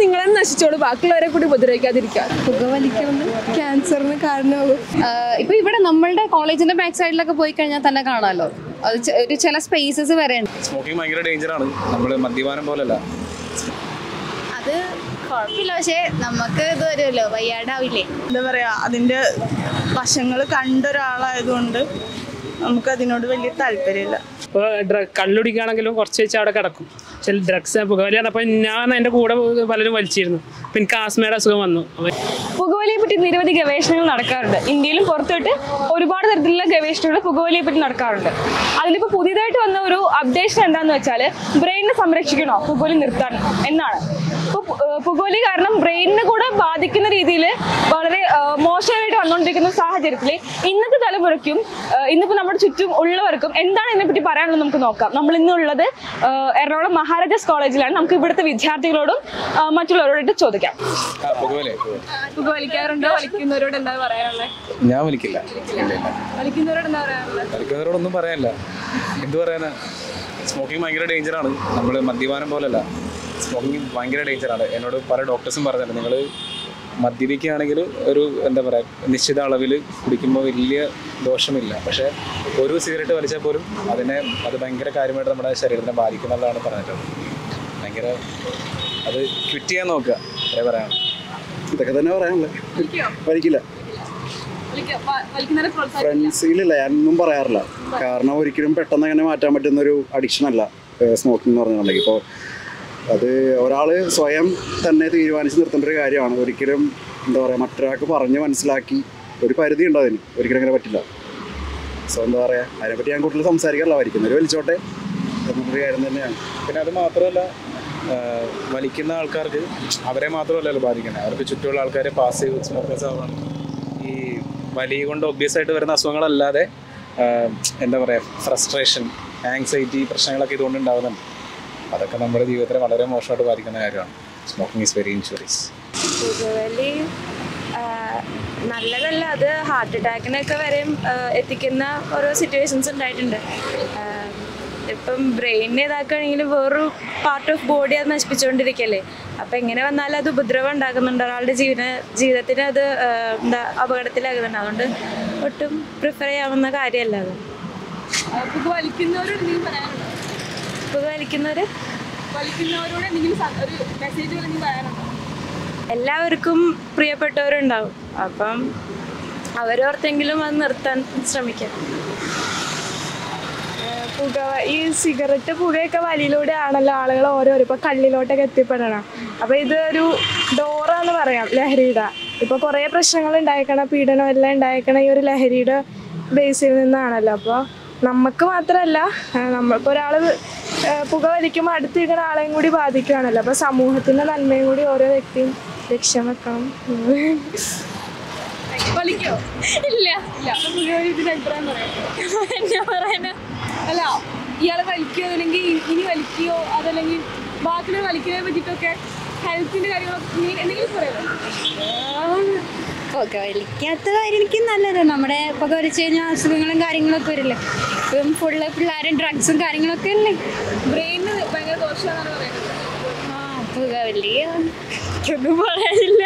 നിങ്ങളെ നശിച്ചോളൂ, ബാക്കിയുള്ളവരെ കൂടി ഉപദ്രവിക്കാതിരിക്കുക. പുകവലിക്കുന്നത് ക്യാൻസറിന് കാരണമാകും. ഇപ്പൊ ഇവിടെ നമ്മളുടെ കോളേജിന്റെ ബാക്ക് സൈഡിലൊക്കെ പോയി കഴിഞ്ഞാൽ തന്നെ കാണാമല്ലോ, അത് ഒരു ചില സ്പേസസ് വരെ ഉണ്ട്. സ്മോക്കിംഗ് ഭയങ്കര ഡേഞ്ചറാണ്. നമ്മൾ മദ്യപാനം പോലല്ല. അത് കുഴപ്പമില്ല, പക്ഷേ നമുക്ക് ഇത് വരുമല്ലോ, വയ്യാടാവില്ലേ. എന്താ പറയുക, അതിൻ്റെ വശങ്ങൾ കണ്ട ഒരാളായതുകൊണ്ട് നമുക്കതിനോട് വലിയ താല്പര്യമില്ല. ഇപ്പോൾ കള്ളുടിക്കുകയാണെങ്കിലും കുറച്ച് വെച്ച് അവിടെ കിടക്കും. ചില ഡ്രഗ്സ് പുകവലി പറഞ്ഞപ്പോൾ ഞാൻ എൻ്റെ കൂടെ പലരും വലിച്ചിരുന്നു. അപ്പം എനിക്ക് ആസ്മയുടെ അസുഖം വന്നു. പുകവലിയെ പറ്റി നിരവധി ഗവേഷണങ്ങൾ നടക്കാറുണ്ട്. ഇന്ത്യയിലും പുറത്തോട്ട് ഒരുപാട് തരത്തിലുള്ള ഗവേഷണങ്ങൾ പുകവലിയെ പറ്റി നടക്കാറുണ്ട്. അതിലിപ്പോൾ പുതിയതായിട്ട് വന്ന ഒരു അപ്ഡേഷൻ എന്താണെന്ന് വെച്ചാൽ ബ്രെയിനിനെ സംരക്ഷിക്കണോ പുകവലി നിർത്താൻ എന്നാണ്. ഇപ്പോൾ പുകവലി കാരണം ബ്രെയിനിനെ കൂടെ ബാധിക്കുന്ന രീതിയിൽ വളരെ മോശമായിട്ട് വന്നുകൊണ്ടിരിക്കുന്ന സാഹചര്യത്തിൽ ഇന്നത്തെ തലമുറയ്ക്കും ഇന്നിപ്പോൾ നമ്മുടെ ചുറ്റും ഉള്ളവർക്കും എന്താണ് ഇതിനെപ്പറ്റി പറയാനുള്ളത് നമുക്ക് നോക്കാം. നമ്മൾ ഇന്നുള്ളത് എറണാകുളം മഹാരാജാസ് കോളേജിലാണ്. നമുക്ക് ഇവിടുത്തെ വിദ്യാർത്ഥികളോടും മറ്റുള്ളവരോടായിട്ട് ചോദിക്കാം. പുകവലിക്കാറുണ്ടോ? വലിക്കുന്നവരോട് എന്താ പറയാനുള്ളത്? ഞാൻ വലിക്കില്ല. വലിക്കുന്നവരോട് എന്താ പറയാനുള്ളത്? വലിക്കുന്നവരോടൊന്നും പറയാനില്ല. എന്ത് പറയാനാ, സ്മോക്കിംഗ് ഭയങ്കര ഡേഞ്ചറാണ്. നമ്മൾ മദ്യപാനം പോലല്ല. സ്മോക്കിംഗ് ഭയങ്കര ഡേഞ്ചറാണ്. എന്നോട് പല ഡോക്ടേഴ്സും പറഞ്ഞിട്ടുണ്ട്, നിങ്ങൾ മദ്യപിക്കുകയാണെങ്കിൽ ഒരു എന്താ പറയുക നിശ്ചിത അളവിൽ കുടിക്കുമ്പോൾ വലിയ ദോഷമില്ല. പക്ഷേ ഒരു സിഗരറ്റ് വലിച്ചാൽ പോലും അത് ഭയങ്കര കാര്യമായിട്ട് നമ്മുടെ ശരീരത്തിനെ ബാധിക്കുന്നുള്ളതാണ് പറഞ്ഞിട്ടുള്ളത്. ഭയങ്കര അത് ക്വിറ്റ് ചെയ്യാൻ നോക്കുക, അതേ പറയാം. ഇതൊക്കെ തന്നെ പറയാനുള്ളത്. വലിക്കില്ല. ഫ്രണ്ട്സിലില്ല, ഞാനൊന്നും പറയാറില്ല. കാരണം ഒരിക്കലും പെട്ടെന്ന് അങ്ങനെ മാറ്റാൻ പറ്റുന്നൊരു അഡിക്ഷൻ അല്ല സ്മോക്കിംഗ് എന്ന് പറഞ്ഞിട്ടുണ്ടെങ്കിൽ. ഇപ്പോൾ അത് ഒരാൾ സ്വയം തന്നെ തീരുമാനിച്ച് നിർത്തേണ്ട ഒരു കാര്യമാണ്. ഒരിക്കലും എന്താ പറയുക, മറ്റൊരാൾക്ക് പറഞ്ഞ് മനസ്സിലാക്കി ഒരു പരിധി ഉണ്ട് അതിന്. ഒരിക്കലും അങ്ങനെ പറ്റില്ല. സോ എന്താ പറയുക, അതിനെപ്പറ്റി ഞാൻ കൂടുതൽ സംസാരിക്കാറില്ല. വലിക്കുന്നവർ വലിച്ചോട്ടെ എന്നൊരു കാര്യം തന്നെയാണ്. പിന്നെ അത് മാത്രമല്ല, വലിക്കുന്ന ആൾക്കാർക്ക് അവരെ മാത്രമല്ലല്ലോ ബാധിക്കുന്നത്, അവർക്ക് ചുറ്റുമുള്ള ആൾക്കാരെ പാസീവ് സ്മോക്കേഴ്സ് ആവാണ്. ഈ വലിയ കൊണ്ട് ഒബ്വിയസ് ആയിട്ട് വരുന്ന അസുഖങ്ങളല്ലാതെ എന്താ പറയുക ഫ്രസ്ട്രേഷൻ, ആങ്സൈറ്റി പ്രശ്നങ്ങളൊക്കെ ഇതുകൊണ്ട് ഉണ്ടാകുന്നുണ്ട്. അതൊക്കെ നമ്മുടെ ജീവിതത്തെ വളരെ മോശമായിട്ട് ബാധിക്കുന്ന കാര്യമാണ്. Smoking is very injuries. പുകവലി നല്ലതല്ല. അത് ഹാർട്ട് അറ്റാക്കിനൊക്കെ വരെയും എത്തിക്കുന്ന ഓരോ സിറ്റുവേഷൻസ് ഉണ്ടായിട്ടുണ്ട്. ഇപ്പം ബ്രെയിനിനെ ഇതാക്കുകയാണെങ്കിലും വേറൊരു പാർട്ട് ഓഫ് ബോഡി അത് നശിപ്പിച്ചുകൊണ്ടിരിക്കുകയല്ലേ. അപ്പം എങ്ങനെ വന്നാലും അത് ഉപദ്രവം ഉണ്ടാക്കുന്നുണ്ട്, ഒരാളുടെ ജീവിതത്തിന് അത് അപകടത്തിലാകുന്നുണ്ട്. അതുകൊണ്ട് ഒട്ടും പ്രിഫർ ചെയ്യാവുന്ന കാര്യമല്ല അത്. പുകവലിക്കുന്നവരോട് എന്തെങ്കിലും പറയാനുണ്ടോ? പുകവലിക്കുന്നവരോട് എല്ലാവർക്കും പ്രിയപ്പെട്ടവരുണ്ടാവും. അപ്പം അവരോർത്തെങ്കിലും അത് നിർത്താൻ ശ്രമിക്കാം. ഈ സിഗരറ്റ് പുകയൊക്കെ വലിയിലൂടെ ആണല്ലോ ആളുകൾ ഓരോരോ ഇപ്പോൾ കള്ളിലോട്ടൊക്കെ എത്തിപ്പെടണം. അപ്പോൾ ഇതൊരു ഡോറാന്ന് പറയാം ലഹരിയുടെ. ഇപ്പോൾ കുറേ പ്രശ്നങ്ങൾ ഉണ്ടായേക്കണം, പീഡനം എല്ലാം ഉണ്ടായേക്കണം ഈ ഒരു ലഹരിയുടെ ബേസിൽ നിന്നാണല്ലോ. അപ്പോൾ നമുക്ക് മാത്രമല്ല, നമ്മളിപ്പോൾ ഒരാൾ പുക വലിക്കുമ്പോൾ അടുത്തിരിക്കുന്ന ആളെയും കൂടി ബാധിക്കുകയാണല്ലോ. അപ്പോൾ സമൂഹത്തിൻ്റെ നന്മയും കൂടി ഓരോ വ്യക്തിയും ലക്ഷ്യം വെക്കണം. വലിക്കോ? ഇല്ല. അഭിപ്രായം പറയാനോ? അല്ല, ഇയാളെ വലിക്കോ അല്ലെങ്കിൽ ഇനി വലിക്കുകയോ അതല്ലെങ്കിൽ ബാക്കിയുള്ള വലിക്കുന്നതിനെ പറ്റിയിട്ടൊക്കെ ഹെൽത്തിൻ്റെ കാര്യങ്ങളൊക്കെ എന്തെങ്കിലും പറയാമോ? പുക വലിക്കാത്ത കാര്യം എനിക്ക് നല്ലതാണ്. നമ്മുടെ പുക വലിച്ചു കഴിഞ്ഞാൽ അസുഖങ്ങളും കാര്യങ്ങളൊക്കെ വരില്ലേ. ഇപ്പം ഫുള്ള് പിള്ളേരും ഡ്രഗ്സും കാര്യങ്ങളൊക്കെ അല്ലേ, ബ്രെയിനിന് ഭയങ്കര ദോഷമാണെന്നാണ് പറയുന്നത്. പുക വലിയൊന്നും പറയാനില്ല.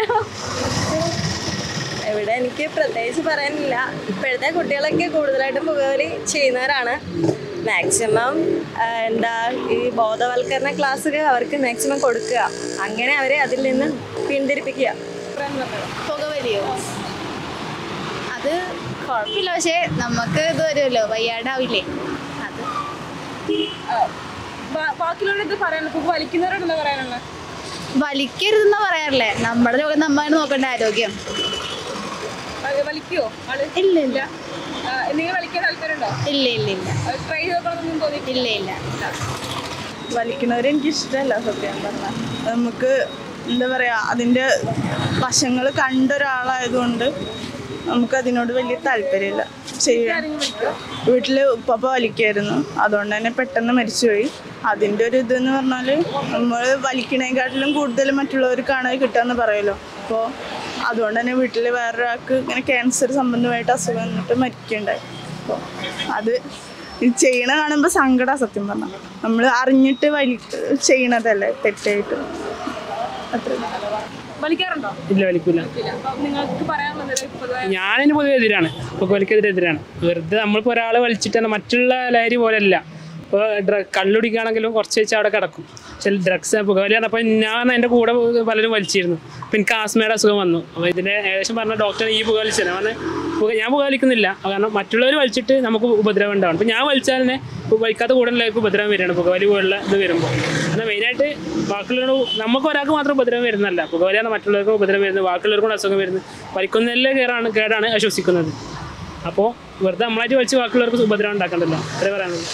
ഇവിടെ എനിക്ക് പ്രത്യേകിച്ച് പറയാനില്ല. ഇപ്പോഴത്തെ കുട്ടികളൊക്കെ കൂടുതലായിട്ടും പുകവലി ചെയ്യുന്നവരാണ്. മാക്സിമം ഈ ബോധവൽക്കരണ ക്ലാസ്സുകൾ അവർക്ക് മാക്സിമം കൊടുക്കുക, അങ്ങനെ അവരെ അതിൽ നിന്ന് പിന്തിരിപ്പിക്കുക. പുകവലിയോ? അത് കുഴപ്പമില്ല, പക്ഷേ നമുക്ക് ഇത് വരുമല്ലോ, വയ്യാടാവില്ലേ. അത് ബാക്കിയുള്ളവരോട് ഇത് പറയാനുള്ളത്, പുക വലിക്കുന്നവരോട് എന്താ പറയാനുള്ളത്? വലിക്കരുതെന്നാ പറയാറില്ലേ. നമ്മുടെ രോഗം നമ്മാണ് നോക്കേണ്ട ആരോഗ്യം. വലിക്കോ? ഇല്ല ഇല്ല. എന്തെങ്കിലും വലിക്കാൻ താല്പര്യമുണ്ടോ? ഇല്ല ഇല്ല ഇല്ല. ട്രൈ ചെയ്തോളൊന്നും തോന്നിയിട്ടില്ല? ഇല്ല ഇല്ല. വലിക്കുന്നവരെ എനിക്കിഷ്ടമല്ല സത്യം പറഞ്ഞാൽ. നമുക്ക് എന്താ പറയുക, അതിൻ്റെ വശങ്ങൾ കണ്ട ഒരാളായതുകൊണ്ട് നമുക്കതിനോട് വലിയ താല്പര്യമില്ല. വീട്ടിൽ ഉപ്പ വലിക്കായിരുന്നു, അതുകൊണ്ട് തന്നെ പെട്ടെന്ന് മരിച്ചുപോയി. അതിൻ്റെ ഒരു ഇതെന്ന് പറഞ്ഞാൽ നമ്മൾ വലിക്കണേക്കാട്ടിലും കൂടുതൽ മറ്റുള്ളവർക്കാണ് കിട്ടുകയെന്ന് പറയുമല്ലോ. അപ്പോൾ അതുകൊണ്ട് തന്നെ വീട്ടിൽ വേറൊരാൾക്ക് ഇങ്ങനെ ക്യാൻസർ സംബന്ധമായിട്ട് അസുഖം വന്നിട്ട് മരിക്കുകയുണ്ടായി. അപ്പോൾ അത് ചെയ്യണ കാണുമ്പോൾ സങ്കടമാണ് സത്യം പറഞ്ഞാൽ. നമ്മൾ അറിഞ്ഞിട്ട് ചെയ്യണതല്ലേ തെറ്റായിട്ട്. വലിക്കാറുണ്ടോ? ഇല്ല, വലിക്കൂല. നിങ്ങൾക്ക് പറയാനുള്ളത്? ഞാനതിന് പൊതുവെ എതിരാണ്, പുകവലിക്കെതിരെ എതിരാണ്. വെറുതെ നമ്മളിപ്പോൾ ഒരാൾ വലിച്ചിട്ടാണ്, മറ്റുള്ള ലഹരി പോലെയല്ല. ഇപ്പോൾ കള്ളുടിക്കുകയാണെങ്കിലും കുറച്ച് വെച്ചാൽ അവിടെ കിടക്കും. ചില ഡ്രഗ്സ് പുകവലി പറഞ്ഞപ്പോൾ ഞാൻ എൻ്റെ കൂടെ പലരും വലിച്ചിരുന്നു. അപ്പോൾ എനിക്ക് ആസ്മയുടെ അസുഖം വന്നു. അപ്പോൾ ഇതിൻ്റെ ഏകദേശം പറഞ്ഞ ഡോക്ടർ ഈ പുകവലിച്ചത് ഞാൻ പുകവലിക്കുന്നില്ല, കാരണം മറ്റുള്ളവർ വലിച്ചിട്ട് നമുക്ക് ഉപദ്രവം ഉണ്ടാവും. അപ്പോൾ ഞാൻ വലിച്ചാൽ തന്നെ വലിക്കാത്ത കൂടുതലായിരിക്കും ഉപദ്രവം വരികയാണ് പുകവലി പോലുള്ള ഇത് വരുമ്പോൾ. എന്നാൽ മെയിനായിട്ട് ബാക്കിയുള്ളവർ നമുക്ക് ഒരാൾക്ക് മാത്രം ഉപദ്രവം വരുന്നതല്ല, പുകവലിയാണ് മറ്റുള്ളവർക്ക് ഉപദ്രവം വരുന്നത്, ബാക്കിയുള്ളവർക്കും അസുഖം വരുന്നത്. വലിക്കുന്നതിലെ കേടാണ് ശ്വസിക്കുന്നത്. അപ്പോൾ വെറുതെ നമ്മളായിട്ട് വലിച്ച് ബാക്കിയുള്ളവർക്ക് ഉപദ്രവം ഉണ്ടാക്കണ്ടല്ലോ, അത്രേ പറയാനുള്ളൂ.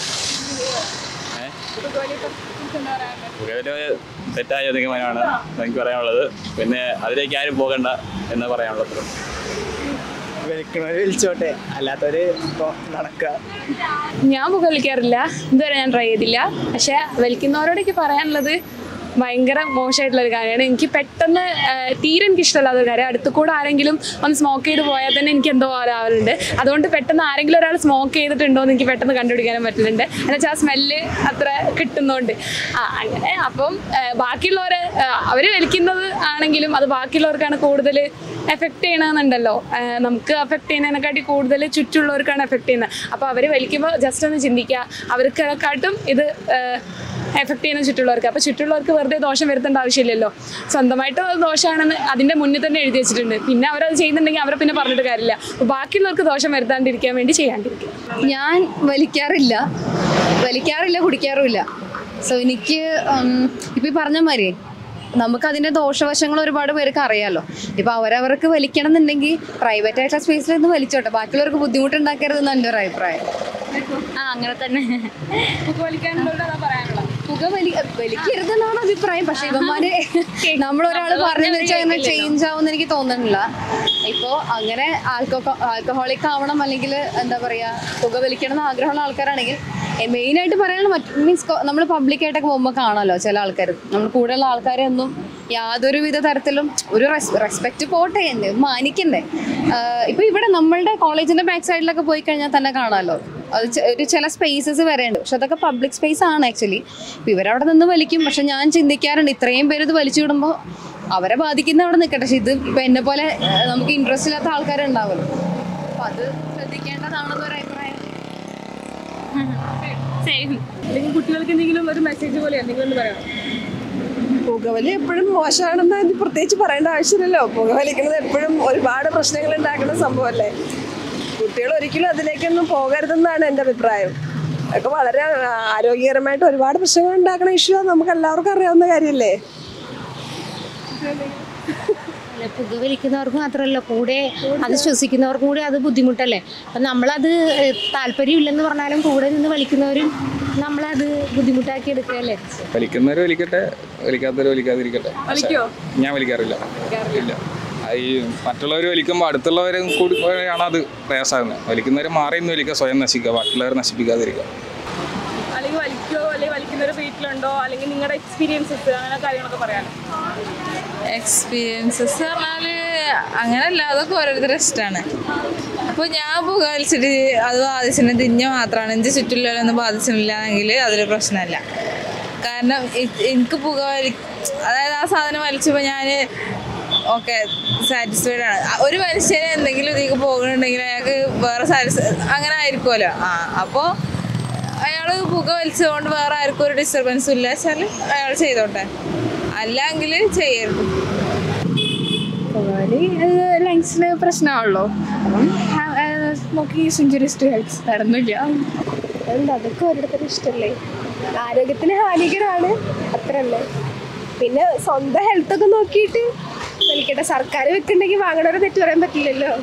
പുകവലി തെറ്റായ തീരുമാനമാണ് എനിക്ക് പറയാനുള്ളത്. പിന്നെ അതിലേക്ക് ആരും പോകണ്ട എന്ന് പറയാനുള്ളത്. വലിക്കണവർ വലിച്ചോട്ടെ, അല്ലാത്തവര് ഇപ്പോൾ നടക്കുക. ഞാൻ പുകവലിക്കാറില്ല, ഇതുവരെ ഞാൻ ട്രൈ ചെയ്തില്ല. പക്ഷെ വലിക്കുന്നവരോടൊക്കെ പറയാനുള്ളത് ഭയങ്കര മോശമായിട്ടുള്ളൊരു കാര്യമാണ്. എനിക്ക് പെട്ടെന്ന് തീരെ എനിക്ക് ഇഷ്ടമല്ലാത്തൊരു കാര്യം. അടുത്ത് കൂടെ ആരെങ്കിലും ഒന്ന് സ്മോക്ക് ചെയ്ത് പോയാൽ തന്നെ എനിക്ക് എന്തോ ആവാറുണ്ട്. അതുകൊണ്ട് പെട്ടെന്ന് ആരെങ്കിലും ഒരാൾ സ്മോക്ക് ചെയ്തിട്ടുണ്ടോ എന്ന് എനിക്ക് പെട്ടെന്ന് കണ്ടുപിടിക്കാനും പറ്റുന്നുണ്ട്. എന്നുവെച്ചാൽ ആ സ്മെല്ല് അത്ര കിട്ടുന്നതുകൊണ്ട് അങ്ങനെ. അപ്പം ബാക്കിയുള്ളവർ അവർ വലിക്കുന്നത് ആണെങ്കിലും അത് ബാക്കിയുള്ളവർക്കാണ് കൂടുതൽ എഫക്റ്റ് ചെയ്യണമെന്നുണ്ടല്ലോ. നമുക്ക് എഫക്റ്റ് ചെയ്യുന്നതിനെക്കാട്ടി കൂടുതൽ ചുറ്റുള്ളവർക്കാണ് എഫക്റ്റ് ചെയ്യുന്നത്. അപ്പോൾ അവർ വലിക്കുമ്പോൾ ജസ്റ്റ് ഒന്ന് ചിന്തിക്കുക, അവർക്കെക്കാട്ടും ഇത് എഫക്റ്റ് ചെയ്യുന്ന ചുറ്റുള്ളവർക്ക്. അപ്പോൾ ചുറ്റുള്ളവർക്ക് വെറുതെ ദോഷം വരുത്തേണ്ട ആവശ്യമില്ലല്ലോ. സ്വന്തമായിട്ട് ദോഷമാണെന്ന് അതിൻ്റെ മുന്നിൽ തന്നെ എഴുതി വെച്ചിട്ടുണ്ട്. പിന്നെ അവരത് ചെയ്യുന്നുണ്ടെങ്കിൽ അവരെ പിന്നെ പറഞ്ഞിട്ട് കാര്യമില്ല. അപ്പോൾ ബാക്കിയുള്ളവർക്ക് ദോഷം വരുത്താണ്ടിരിക്കാൻ വേണ്ടി ചെയ്യാണ്ടിരിക്കുക. ഞാൻ വലിക്കാറില്ല, കുടിക്കാറുമില്ല. സോ എനിക്ക് ഇപ്പം ഈ പറഞ്ഞ മാതിരി നമുക്കതിൻ്റെ ദോഷവശങ്ങൾ ഒരുപാട് പേർക്ക് അറിയാമല്ലോ. ഇപ്പോൾ അവരവർക്ക് വലിക്കണം എന്നുണ്ടെങ്കിൽ പ്രൈവറ്റ് ആയിട്ടുള്ള സ്പേസിൽ നിന്ന് വലിച്ചോട്ടെ, ബാക്കിയുള്ളവർക്ക് ബുദ്ധിമുട്ടുണ്ടാക്കരുതെന്ന് എൻ്റെ ഒരു അഭിപ്രായം. അങ്ങനെ തന്നെ. പുക വലിക്കരുതെന്നാണ് അഭിപ്രായം. പക്ഷെ ഇവന്മാര് നമ്മളൊരാൾ പറഞ്ഞെന്ന് വെച്ചാൽ അങ്ങനെ ചേഞ്ച് ആവുമെന്ന് എനിക്ക് തോന്നുന്നില്ല. ഇപ്പോൾ അങ്ങനെ ആൽക്കഹോളിക് ആവണം, അല്ലെങ്കിൽ എന്താ പറയുക, പുക വലിക്കണം എന്ന് ആഗ്രഹമുള്ള ആൾക്കാരാണെങ്കിൽ മെയിനായിട്ട് പറയാനുള്ള മീൻസ് നമ്മൾ പബ്ലിക്കായിട്ടൊക്കെ പോകുമ്പോൾ കാണാമല്ലോ ചില ആൾക്കാർ, നമ്മൾ കൂടെയുള്ള ആൾക്കാരെ ഒന്നും യാതൊരുവിധ തരത്തിലും ഒരു റെസ്പെക്റ്റ് പോട്ടെ, മാനിക്കണ്ടേ. ഇപ്പോൾ ഇവിടെ നമ്മളുടെ കോളേജിൻ്റെ ബാക്ക് സൈഡിലൊക്കെ പോയി കഴിഞ്ഞാൽ തന്നെ കാണാമല്ലോ, അത് ഒരു ചില സ്പേസസ് വരെ ഉണ്ട്. പക്ഷെ അതൊക്കെ പബ്ലിക് സ്പേസ് ആണ് ആക്ച്വലി. ഇപ്പോൾ ഇവരവിടെ നിന്ന് വലിക്കും. പക്ഷെ ഞാൻ ചിന്തിക്കാറുണ്ട്, ഇത്രയും പേര് ഇത് വലിച്ചു വിടുമ്പോൾ അവരെ ബാധിക്കുന്ന അവിടെ നിൽക്കട്ടെ. പക്ഷെ ഇത് ഇപ്പം എന്നെ പോലെ നമുക്ക് ഇൻട്രസ്റ്റ് ഇല്ലാത്ത ആൾക്കാരുണ്ടാവുമല്ലോ, അപ്പം അത് ശ്രദ്ധിക്കേണ്ടതാണെന്നൊരു അഭിപ്രായം. കുട്ടികൾക്ക് എന്തെങ്കിലും ഒരു മെസ്സേജ് പോലെ എന്തെങ്കിലും ഒന്ന് പറയാം? പുകവലി എപ്പോഴും മോശമാണെന്ന് അതിന് പ്രത്യേകിച്ച് പറയേണ്ട ആവശ്യമില്ലല്ലോ. പുകവലിക്കുന്നത് എപ്പോഴും ഒരുപാട് പ്രശ്നങ്ങൾ ഉണ്ടാക്കുന്ന സംഭവമല്ലേ. കുട്ടികൾ ഒരിക്കലും അതിലേക്കൊന്നും പോകരുതെന്നാണ് എൻ്റെ അഭിപ്രായം. അതൊക്കെ വളരെ ആരോഗ്യകരമായിട്ട് ഒരുപാട് പ്രശ്നങ്ങൾ ഉണ്ടാക്കുന്ന ഇഷ്യൂ നമുക്ക് എല്ലാവർക്കും അറിയാവുന്ന കാര്യമല്ലേ. പുകവലിക്കുന്നവർക്ക് മാത്രമല്ല, കൂടെ അത് ശ്വസിക്കുന്നവർക്കും കൂടെ അത് ബുദ്ധിമുട്ടല്ലേ. അപ്പം നമ്മളത് താല്പര്യമില്ലെന്ന് പറഞ്ഞാലും കൂടെ നിന്ന് വലിക്കുന്നവരും നമ്മളത് ബുദ്ധിമുട്ടാക്കി എടുക്കുകയല്ലേ. വലിക്കുന്നവർ വലിക്കട്ടെ, വലിക്കാത്തവർ വലിക്കാതിരിക്കട്ടെ. ഞാൻ വലിക്കാറില്ല. ഇല്ല, ഈ മറ്റുള്ളവർ വലിക്കുമ്പോൾ അടുത്തുള്ളവരും കൂടി ആണ് അത് പ്രയാസമാകുന്നത്. വലിക്കുന്നവർ മാറി നിന്ന് വലിക്കുക, സ്വയം നശിക്കുക, ബാക്കിയുള്ളവരെ നശിപ്പിക്കാതിരിക്കുക. അല്ലെങ്കിൽ വലിക്കോ അല്ലെങ്കിൽ വലിക്കുന്നവർ വീട്ടിലുണ്ടോ, അല്ലെങ്കിൽ നിങ്ങളുടെ എക്സ്പീരിയൻസസ് അങ്ങനെ കാര്യങ്ങളൊക്കെ പറയാനോ? എക്സ്പീരിയൻസസ് പറഞ്ഞാൽ അങ്ങനെയല്ല, അതൊക്കെ ഓരോരുത്തരുടെ ഇഷ്ടമാണ്. അപ്പോൾ ഞാൻ പുകവലിച്ചിട്ട് അത് ബാധിച്ചിട്ട് ഇന്ന മാത്രമാണ്, എൻ്റെ ചുറ്റുള്ളവരൊന്നും ബാധിച്ചിട്ടില്ല എങ്കിൽ അതൊരു പ്രശ്നമല്ല. കാരണം എനിക്ക് അതായത് ആ സാധനം വലിച്ചപ്പോൾ ഞാൻ ഓക്കെ സാറ്റിസ്ഫൈഡ് ആണ്. ഒരു മനുഷ്യന് എന്തെങ്കിലും ഇതിലേക്ക് പോകുന്നുണ്ടെങ്കിൽ അയാൾക്ക് വേറെ അങ്ങനെ ആയിരിക്കുമല്ലോ. അപ്പോൾ അയാൾ പുക വലിച്ചതുകൊണ്ട് വേറെ ആർക്കും ഒരു ഡിസ്റ്റർബൻസും ഇല്ല വെച്ചാൽ അയാൾ ചെയ്തോട്ടെ, അല്ലെങ്കിൽ ചെയ്യരുത്. പുകവലി ലങ്സിന് പ്രശ്നമാണല്ലോ. അപ്പം smoking is injuries to health, നടന്നില്ല. എന്താ, അതൊക്കെ ഓരോരുത്തരും ഇഷ്ടമല്ലേ. ആരോഗ്യത്തിന് ഹാനികരമാണ്, അത്രയല്ലേ. പിന്നെ സ്വന്തം ഹെൽത്തൊക്കെ നോക്കിയിട്ട് വലിക്കട്ടെ. സർക്കാർ വെക്കുന്നുണ്ടെങ്കിൽ വാങ്ങണവരെ തെറ്റ് പറയാൻ പറ്റില്ലല്ലോ.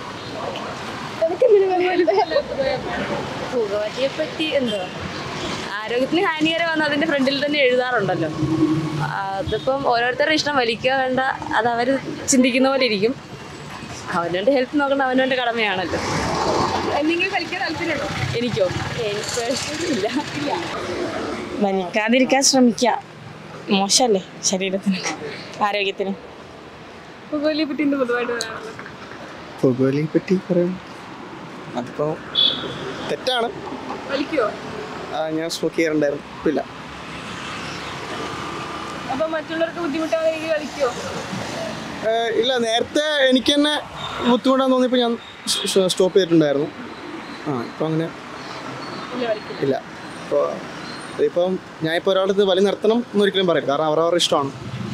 പുകവലിയെ പറ്റി എന്തോ ആരോഗ്യത്തിന് ഹാനികരമാണെന്ന് അതിൻ്റെ ഫ്രണ്ടിൽ തന്നെ എഴുതാറുണ്ടല്ലോ. അതിപ്പം ഓരോരുത്തരുടെ ഇഷ്ടം, വലിക്കുക വേണ്ട അത് അവർ ചിന്തിക്കുന്ന പോലെ ഇരിക്കും. അവനവൻ്റെ ഹെൽത്ത് നോക്കേണ്ട അവനവൻ്റെ കടമയാണല്ലോ. എന്തെങ്കിലും വലിക്കാൻ താല്പര്യമുണ്ടോ? എനിക്കോ? എനിക്ക് ഇല്ല. വലിക്കാതിരിക്കാൻ ശ്രമിക്കുക, മോശമല്ലേ ശരീരത്തിന്, ആരോഗ്യത്തിന്. പുകവലിയെ പറ്റി എന്ത് പൊതുവായിട്ട് പറയാനുള്ളത്? പുകവലിയെ പറ്റി പറയാം, അതിപ്പോൾ തെറ്റാണ്. വലിക്കുവോ? ഞാൻ സ്മോക്ക് ചെയ്യാറുണ്ടായിരുന്നു, ഇല്ല. അപ്പൊ മറ്റുള്ളവർക്ക് ബുദ്ധിമുട്ടാതെ വലിക്കുമോ? ഇല്ല, നേരത്തെ എനിക്ക് തന്നെ ബുദ്ധിമുട്ടാന്ന് തോന്നിയപ്പോൾ ഞാൻ സ്റ്റോപ്പ് ചെയ്തിട്ടുണ്ടായിരുന്നു. ഇപ്പം അങ്ങനെ ഇല്ല. ഇപ്പം ഞാനിപ്പോൾ ഒരാളത് വലി നിർത്തണം എന്നൊരിക്കലും പറയില്ല, കാരണം അവരവരുടെ ഇഷ്ടമാണ്.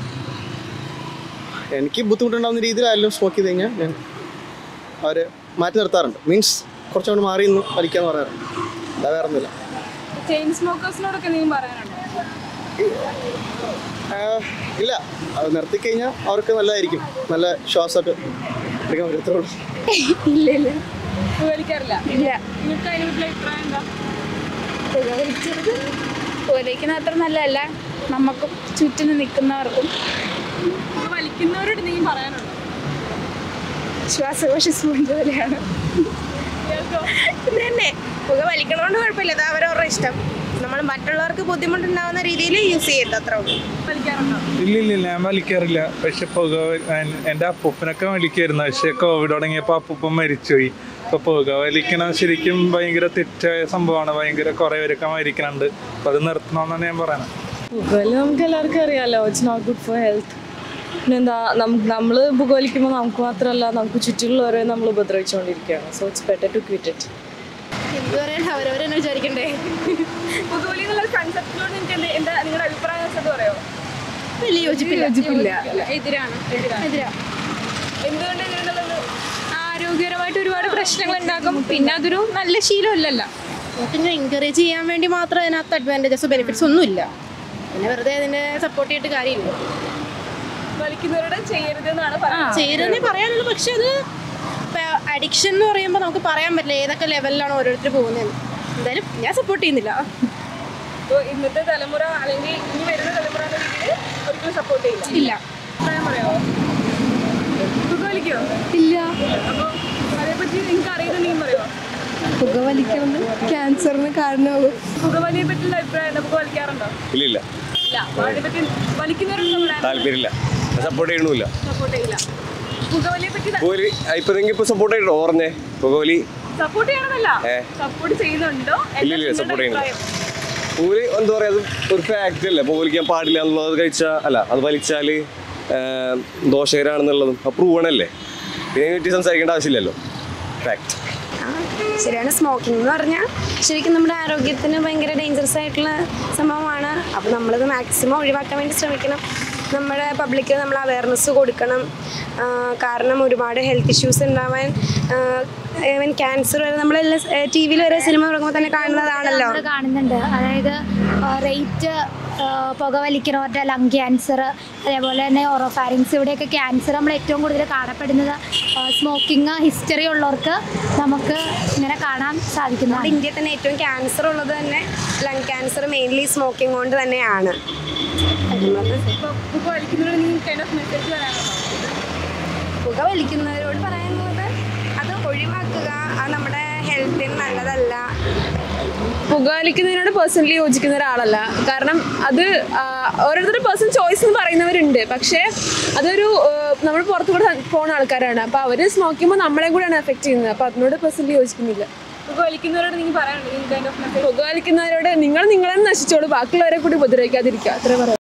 എനിക്ക് ബുദ്ധിമുട്ടുണ്ടാകുന്ന രീതിയിലായാലും സ്മോക്ക് ചെയ്ത് കഴിഞ്ഞാൽ ഞാൻ അവർ മാറ്റി നിർത്താറുണ്ട്. മീൻസ് കുറച്ചുകൊണ്ട് മാറി നിന്ന് വലിക്കാന്ന് പറയാറുണ്ട്. അല്ല, വേറെ ഒന്നുമില്ല. ചെയിൻ സ്മോക്കേഴ്സിനോടൊക്കെ എന്തെങ്കിലും പറയാനുണ്ടോ? ഇല്ല, അത് നിർത്തിക്കഴിഞ്ഞാൽ അവർക്ക് നല്ലതായിരിക്കും, നല്ല ശ്വാസമൊക്കെ എടുക്കാൻ പറ്റത്തുള്ളൂ. ഇല്ല ഇല്ല, വലിക്കാറില്ല. ഇല്ല. നിങ്ങൾക്ക് അതിനെപ്പറ്റി അഭിപ്രായം എന്താ? പുകവലിക്കുന്നത് അത്ര നല്ലതല്ല, നമുക്കും ചുറ്റിന് നിൽക്കുന്നവർക്കും. വലിക്കുന്നവരോട് എന്തെങ്കിലും പറയാനുണ്ടോ? ശ്വാസകോശ സ്പോഞ്ച് പോലെയാണ്. ഇത് തന്നെ പുക വലിക്കണോണ്ട് കുഴപ്പമില്ല, അത് അവരവരുടെ ഇഷ്ടം. നമ്മൾ മറ്റുള്ളവർക്ക് ബുദ്ധിമുട്ടുണ്ടാവുന്ന രീതിയിൽ യൂസ് ചെയ്യരുത്, അത്ര ഉള്ളൂ. വലിക്കാറുണ്ടോ? ഇല്ല, ഞാൻ വലിക്കാറില്ല. പക്ഷെ പുക എൻ്റെ അപ്പൂപ്പനൊക്കെ വലിക്കായിരുന്നു. പക്ഷെ കോവിഡ് തുടങ്ങിയപ്പോൾ അപ്പൂപ്പൻ മരിച്ചുപോയി. ഇപ്പോൾ പുക വലിക്കണം ശരിക്കും ഭയങ്കര തെറ്റായ സംഭവമാണ്. ഭയങ്കര കുറേ പേരൊക്കെ മരിക്കുന്നുണ്ട്. അപ്പോൾ അത് നിർത്തണമെന്നാണ് ഞാൻ പറയുന്നത്. പുകവലി നമുക്ക് എല്ലാവർക്കും അറിയാമല്ലോ, it's not good for health. പിന്നെന്താ, നമ്മൾ പുകവലിക്കുമ്പോൾ നമുക്ക് മാത്രമല്ല നമുക്ക് ചുറ്റിലുള്ളവരെ നമ്മൾ ഉപദ്രവിച്ചുകൊണ്ടിരിക്കുകയാണ്. So it's better to quit it. എന്ത് പറയാൻ അവരവരെന്നെ വിചാരിക്കണ്ടേ? പുകവലി എന്നുള്ള കൺസെപ്റ്റിനോട് നിങ്ങൾക്ക് എന്താ നിങ്ങളുടെ അഭിപ്രായം വെച്ചത് പറയോ? വലിയ യോജിപ്പില്ല. എതിരാണ്. എന്തുകൊണ്ട് എങ്ങനെയുള്ളത്? ആരോഗ്യപരമായിട്ട് ഒരുപാട് പ്രശ്നങ്ങൾ ഉണ്ടാക്കും. പിന്നെ അതൊരു നല്ല ശീലമല്ലല്ലോ. പിന്നെ എൻകറേജ് ചെയ്യാൻ വേണ്ടി മാത്രം അതിനകത്ത് അഡ്വാൻറ്റേജസ് ബെനിഫിറ്റ്സ് ഒന്നുമില്ല. പിന്നെ വെറുതെ അതിനെ സപ്പോർട്ട് ചെയ്തിട്ട് കാര്യമില്ല. വലിക്കുന്നവരോട് ചെയ്യരുതെന്നാണ് പറയുന്നത്. ചെയ്യരുതെന്നേ പറയാനുള്ളൂ. പക്ഷെ അത് അഡിക്ഷൻ എന്ന് പറയുമ്പോൾ നമുക്ക് പറയാൻ പറ്റില്ല ഏതൊക്കെ ലെവലിലാണ് ഓരോരുത്തർ പോകുന്നത്. എന്തായാലും ഞാൻ സപ്പോർട്ട് ചെയ്യുന്നില്ല. അപ്പോൾ ഇന്നത്തെ തലമുറ അല്ലെങ്കിൽ ഇനി വരുന്ന തലമുറ എന്ന രീതിയിൽ ഒരിക്കലും സപ്പോർട്ട് ചെയ്യില്ല. അഭിപ്രായം പറയാമോ? പുകവലിക്കോ? ഇല്ല. അപ്പോൾ അതേപ്പറ്റി നിങ്ങൾക്ക് അറിയുന്നുണ്ടെങ്കിൽ പറയുമോ? പുകവലിക്കുന്നത് ക്യാൻസറിന് കാരണമാകും. പുകവലിയെ പറ്റിയുള്ള അഭിപ്രായം എന്താ? പുകവലിക്കാറുണ്ടോ? ഇല്ല. ഇല്ല. അതിനെപ്പറ്റി വലിക്കുന്നവരോട് താല്പര്യമില്ല, സപ്പോർട്ട് ചെയ്യണമില്ല. സപ്പോർട്ട് ചെയ്യില്ല. പുകവലിയെ പറ്റി ഇപ്പൊ സപ്പോർട്ട് ചെയ്യണോ? പറഞ്ഞേ പുകവലി സപ്പോർട്ട് ചെയ്യണമെന്നല്ല, സപ്പോർട്ട് ചെയ്യുന്നുണ്ടോ? ഇല്ല, സപ്പോർട്ട് ചെയ്യണം. പുകവലി എന്താ പറയാ, അത് ഒരു ഫാക്ട് അല്ലേ. പുകവലിക്കാൻ പാടില്ല എന്നുള്ളത് കഴിച്ചാൽ അല്ല, അത് വലിച്ചാൽ ദോഷകരാണെന്നുള്ളതും പ്രൂവണല്ലേ. പിന്നെ പറ്റി സംസാരിക്കേണ്ട ആവശ്യമില്ലല്ലോ. ഫാക്ട് ശരിയാണ്. സ്മോക്കിംഗ് എന്ന് പറഞ്ഞാൽ ശരിക്കും നമ്മുടെ ആരോഗ്യത്തിന് ഭയങ്കര ഡേഞ്ചറസ് ആയിട്ടുള്ള സംഭവമാണ്. അപ്പോൾ നമ്മളത് മാക്സിമം ഒഴിവാക്കാൻ വേണ്ടി ശ്രമിക്കണം. നമ്മുടെ പബ്ലിക്ക് നമ്മൾ അവയർനെസ് കൊടുക്കണം. കാരണം ഒരുപാട് ഹെൽത്ത് ഇഷ്യൂസ് ഉണ്ടാവാൻ, ഈവൻ ക്യാൻസർ വരെ നമ്മളെല്ലാം ടി വിയിൽ വരെ സിനിമ തുടങ്ങുമ്പോൾ തന്നെ കാണുന്നതാണല്ലോ. കാണുന്നുണ്ട്. അതായത് റേറ്റ് പുകവലിക്കുന്നവരുടെ ലങ് ക്യാൻസർ, അതേപോലെ തന്നെ ഓറോഫാരിങ്സ്, ഇവിടെയൊക്കെ ക്യാൻസർ നമ്മൾ ഏറ്റവും കൂടുതൽ കാണപ്പെടുന്നത് സ്മോക്കിംഗ് ഹിസ്റ്ററി ഉള്ളവർക്ക് നമുക്ക് ഇങ്ങനെ കാണാൻ സാധിക്കുന്നത്. ഇന്ത്യയിൽ തന്നെ ഏറ്റവും ക്യാൻസർ ഉള്ളത് തന്നെ ലങ് ക്യാൻസർ മെയിൻലി സ്മോക്കിംഗ് കൊണ്ട് തന്നെയാണ്. പുക വലിക്കുന്നവരോട് പറയാനുള്ളത് അത് ഒഴിവാക്കുക, അത് നമ്മുടെ ഹെൽത്തിന് നല്ലതല്ല. പുകവലിക്കുന്നതിനോട് പേഴ്സണലി യോജിക്കുന്ന ഒരാളല്ല. കാരണം അത് ഓരോരുത്തരുടെ പേഴ്സണൽ ചോയ്സ് എന്ന് പറയുന്നവരുണ്ട്. പക്ഷേ അതൊരു നമ്മൾ പുറത്തു കൂടെ പോകുന്ന ആൾക്കാരാണ്. അപ്പോൾ അവർ സ്മോക്ക് ചെയ്യുമ്പോൾ നമ്മളെ കൂടെയാണ് എഫക്ട് ചെയ്യുന്നത്. അപ്പോൾ അതിനോട് പേഴ്സണലി യോജിക്കുന്നില്ല. പുകവലിക്കുന്നവരോട് നിങ്ങൾ പറയാനുണ്ട്? പുകവലിക്കുന്നവരോട് നിങ്ങൾ നിങ്ങളെ നശിച്ചോളൂ, ബാക്കിയുള്ളവരെ കൂടി ഉപദ്രവിക്കാതിരിക്കുക, അത്ര പറയാം.